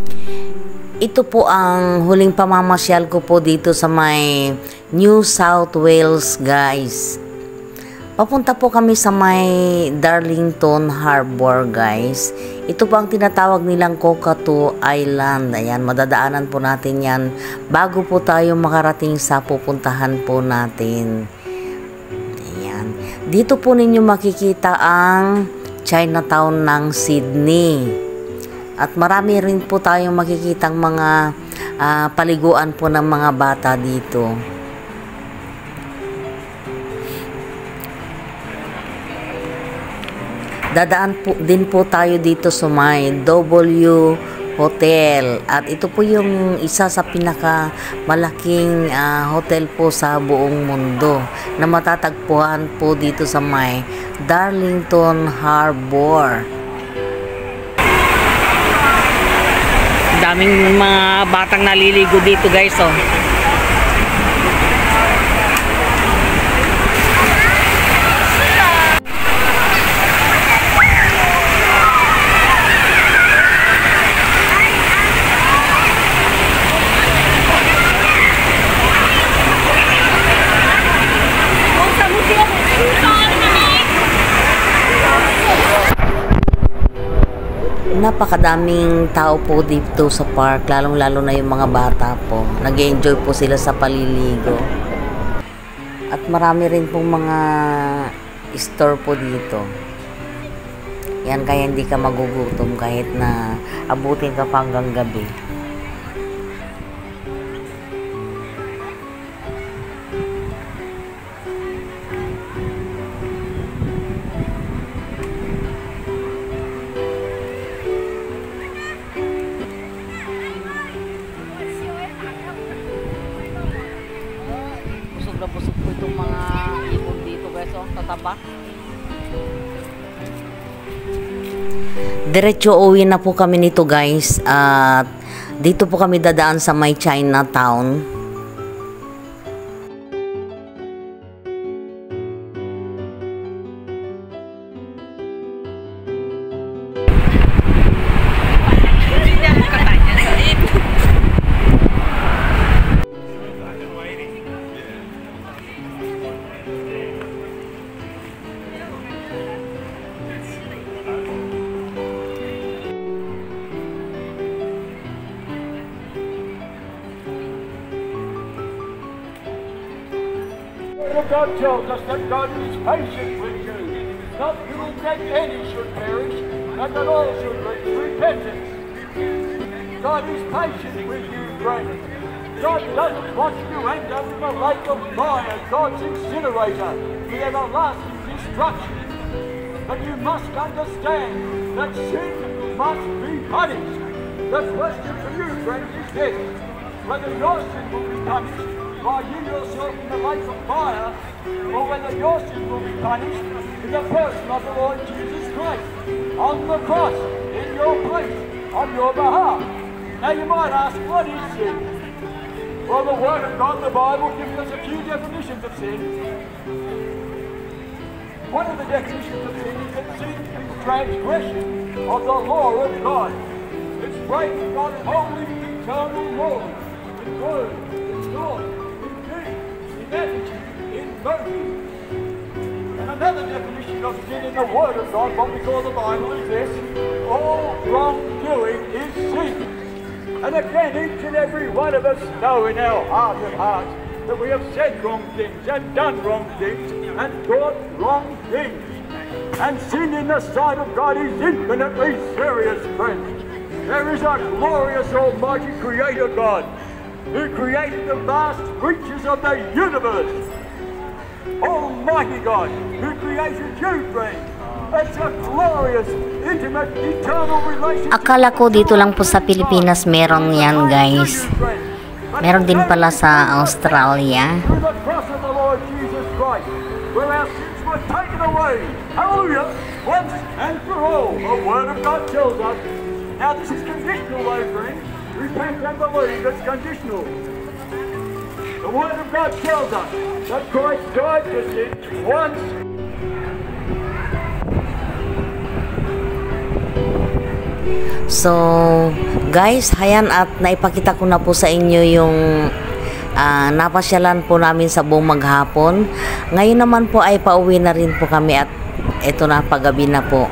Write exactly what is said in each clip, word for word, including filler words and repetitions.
Ito po ang huling pamamasyal ko po dito sa may New South Wales, guys. Papunta po kami sa may Darlington Harbour, guys. Ito po ang tinatawag nilang Cockatoo Island. Ayan, madadaanan po natin yan bago po tayo makarating sa pupuntahan po natin. Ayan. Dito po ninyo makikita ang Chinatown ng Sydney. At marami rin po tayong makikitang mga uh, paliguan po ng mga bata dito. Dadaan po din po tayo dito sa may W Hotel. At ito po yung isa sa pinaka malaking uh, hotel po sa buong mundo na matatagpuan po dito sa may Darlington Harbour. Daming mga batang naliligo dito, guys, oh. Napakadaming tao po dito sa park, lalong-lalo na yung mga bata po. Nag-enjoy po sila sa paliligo. At marami rin pong mga store po dito. Yan, kaya hindi ka magugutom kahit na abutin ka pa hanggang gabi. Busog po itong mga ibon dito, guys, oh, tataba. Diretso uwi na po kami nito, guys, at dito po kami dadaan sa may Chinatown. God tells us that God is patient with you, not willing that any should perish, and that all should reach repentance. God is patient with you, friends. God doesn't want you to end up in the lake of fire, God's incinerator, with everlasting destruction. But you must understand that sin must be punished. The question for you, friends, is this: whether your sin will be punished by you yourself in the lake of fire, or whether your sin will be punished in the person of the Lord Jesus Christ on the cross, in your place, on your behalf. Now you might ask, what is sin? Well, the Word of God, the Bible, gives us a few definitions of sin. One of the definitions of sin is that sin is transgression of the law of God. It's breaking God's holy, eternal law, in word, in thought, in motive. And another definition of sin in the Word of God, what we call the Bible, is this: all wrongdoing is sin. And again, each and every one of us know in our heart of hearts that we have said wrong things and done wrong things and thought wrong things. And sin in the sight of God is infinitely serious, friends. There is a glorious Almighty Creator God who created the vast reaches of the universe. Almighty God, who created you, friend. That's a glorious, intimate, eternal relationship. Akala ko dito lang po sa Pilipinas meron yan, guys. Meron din pala sa Australia. Through the cross of the Lord Jesus Christ, where our sins were taken away. Hallelujah! Once and for all, the Word of God tells us. Now this is conditional, though, friends. Repent and believe, it's conditional. The Word of God tells us that Christ died for sin once. So, guys, hayan at naipakita ko na po sa inyo yung uh, napasyalan po namin sa buong maghapon. Ngayon naman po ay pauwi na rin po kami at eto na, paggabi na po.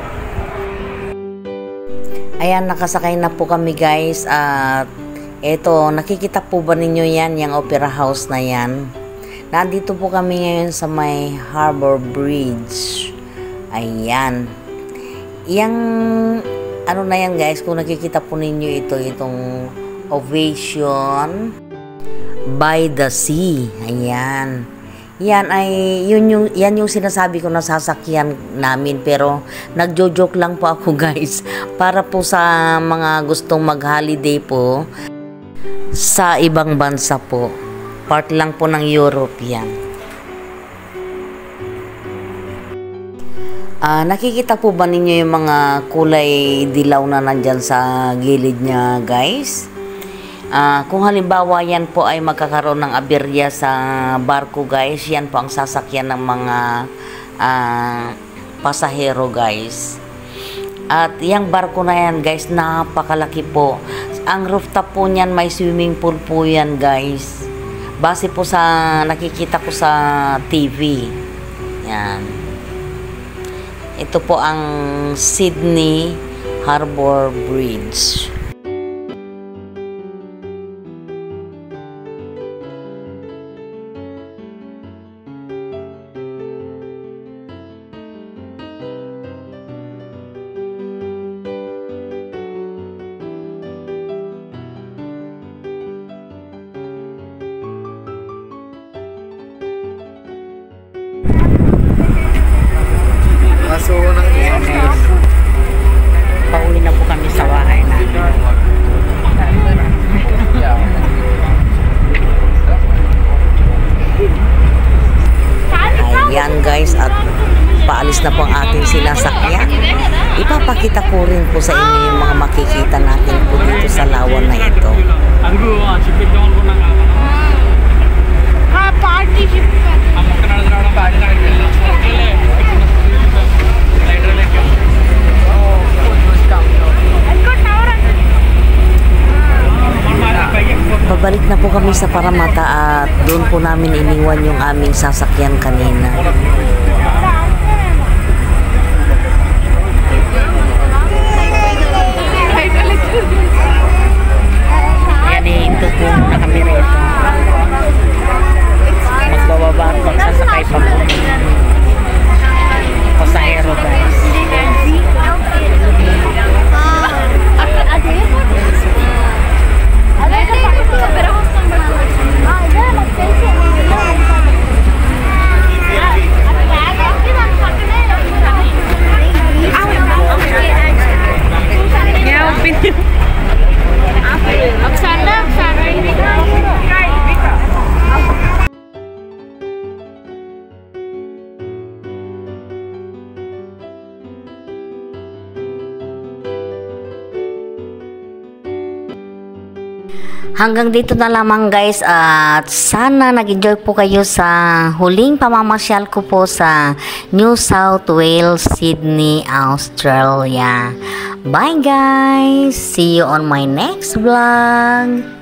Ayan, nakasakay na po kami guys at eto, nakikita po ba ninyo yan, yung opera house na yan? Nandito po kami ngayon sa may Harbor Bridge. Ayan. Yang ano na yan guys, kung nakikita po ninyo ito, itong Ovation by the Sea. Ayan. Yan ay, yun yung, yan yung sinasabi ko na sasakyan namin. Pero, nagjo-joke lang po ako guys. Para po sa mga gustong mag-holiday po, sa ibang bansa po. Part lang po ng Europe yan. Uh, nakikita po ba ninyo yung mga kulay dilaw na nandyan sa gilid niya guys? Uh, kung halimbawa yan po ay magkakaroon ng aberya sa barko guys, yan po ang sasakyan ng mga uh, pasahero guys. At yung barko na yan guys, napakalaki po. Ang rooftop po niyan may swimming pool po yan guys. Base po sa nakikita ko sa T V. Yan. Ito po ang Sydney Harbor Bridge. So, pauwi na po kami sa bahay namin. Ayan guys, at paalis na po ang ating sinasakyan. Ipapakita ko rin po sa inyo yung mga makikita natin po dito sa lawan na ito. Pabalik na po kami sa Paramata at doon po namin iniwan yung aming sasakyan kanina. Yan eh, ito po na kami rito. Magbababa at magsasakay pa po. Pasahero guys. Hanggang dito na lamang guys at sana nag-enjoy po kayo sa huling pamamasyal ko po sa New South Wales, Sydney, Australia. Bye guys! See you on my next vlog!